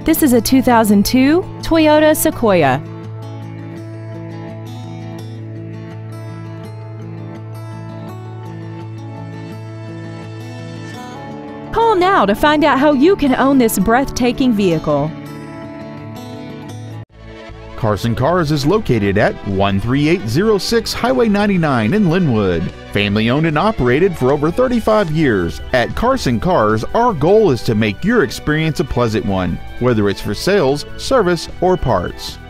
This is a 2002 Toyota Sequoia. Call now to find out how you can own this breathtaking vehicle. Carson Cars is located at 13806 Highway 99 in Lynnwood. Family owned and operated for over 35 years. At Carson Cars, our goal is to make your experience a pleasant one, whether it's for sales, service, or parts.